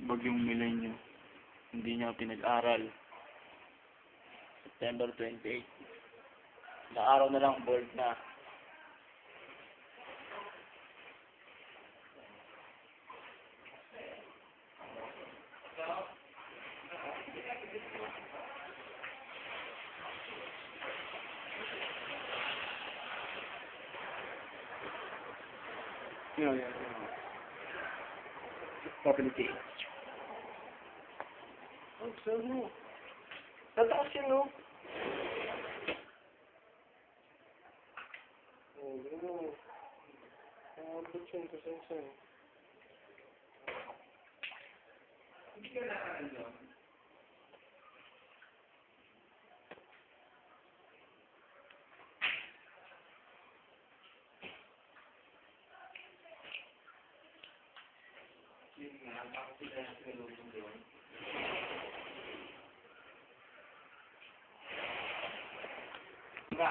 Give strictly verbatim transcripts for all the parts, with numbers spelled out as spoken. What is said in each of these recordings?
Bagyong Milenyo. Hindi niya pinag-aral. September twenty-eighth. Na araw na lang board na. Yeah, yeah, yeah. Stability. Oh, so no. Tataas yun, no? Oh, no. Ah, ba't yun? Pasensya. Hindi ka nakaan doon. Yun nga, bakit sila yung sinulong doon? Diba?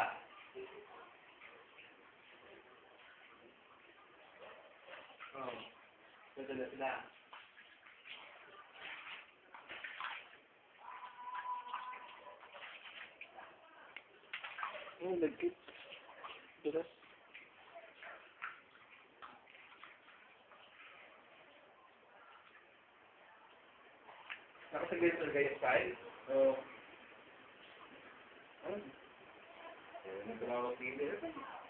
Oo. Dadala sila. Oh, lagkit. Dulas. Nakasagay sa gaya style? Oo. Ano? Eh, nagkalawag tingin nila.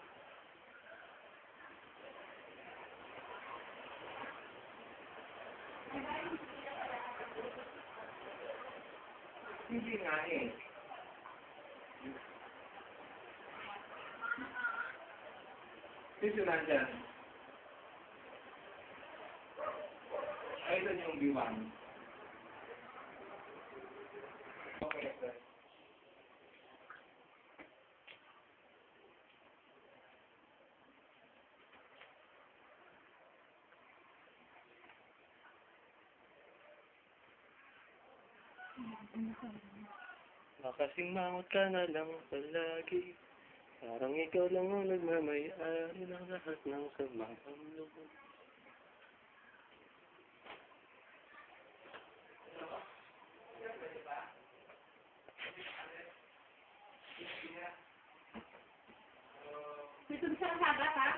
Hindi nga eh. Sino nandyan? Ay, ito yung B one. Okay, sir. Makasing mangot ka na lang palagi. Parang ikaw lang ang nagmamay-ari ng lahat ng samang loob. Dito sa haba ha?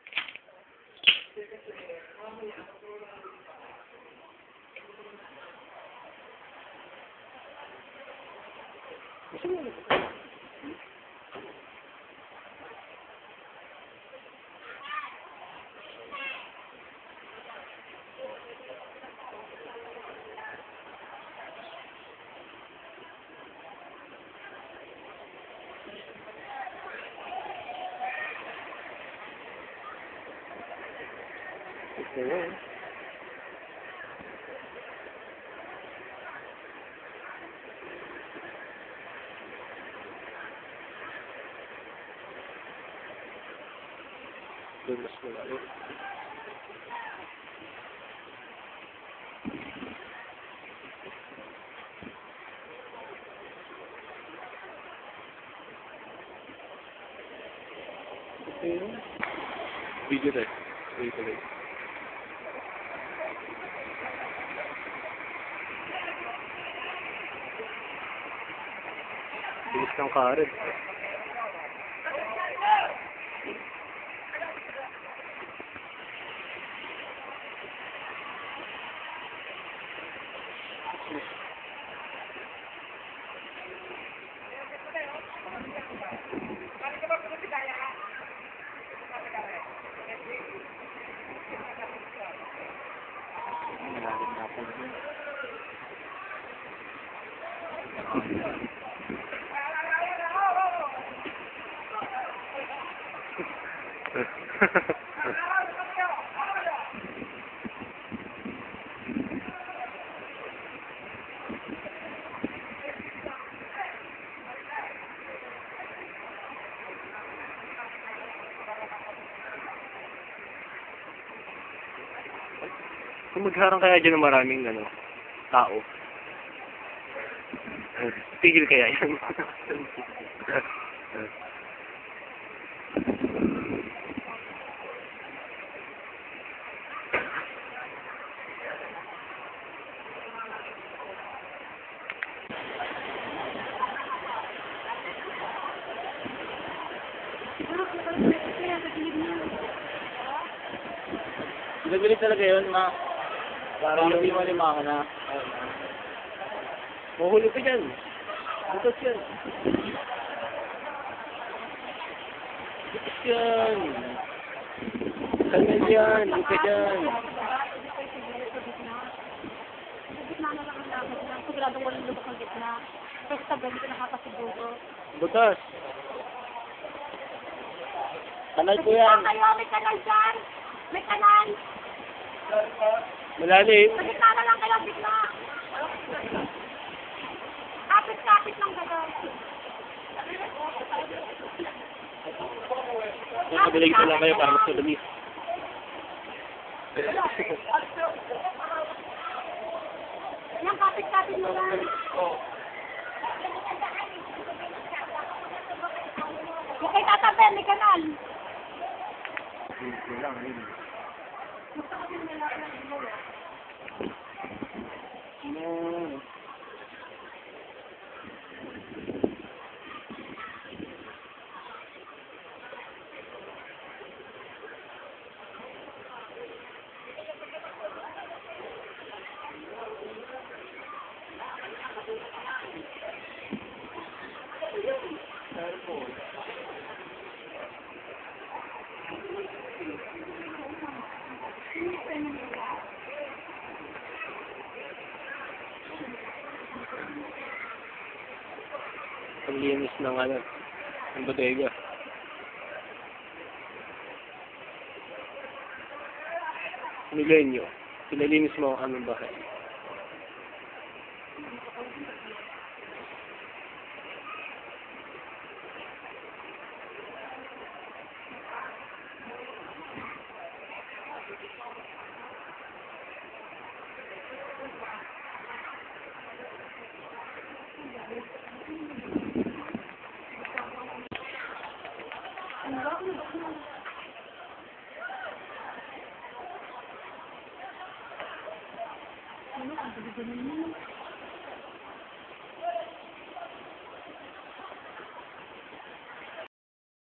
Ito yun. Dulas mo lalo. Ito yun. Video rin. Video rin. Bilis ng karet. Malalim na po. Kung magharang kaya dyan ng maraming ano, tao, tigil kaya yan. Binabili talaga yun, ma. Parang hindi mo lima na. Mahulog ka dyan. Butas yan. Butas yan. Kalman yan. Huwag ka dyan. Gitna na lang ang lakad lang. Siguradong walang lubak ang gitna. Kasi tabi, hindi ka nakakasiguro. Butas. Kanal po yan. Kayo, may kanal dyan. May kanal. Malalim. Sa gitna na lang kayo, gitna. Kapit-kapit lang gano'n. Nakabilig ko lang kayo para mas madali. Yan, kapit-kapit mo lang. Huwag kayo tatabi, may kanal. No. Ang linis ng ano, ng bodega. Milenyo, pinalinis mo ang aming bahay. Ano, ang gabi-gabi mo.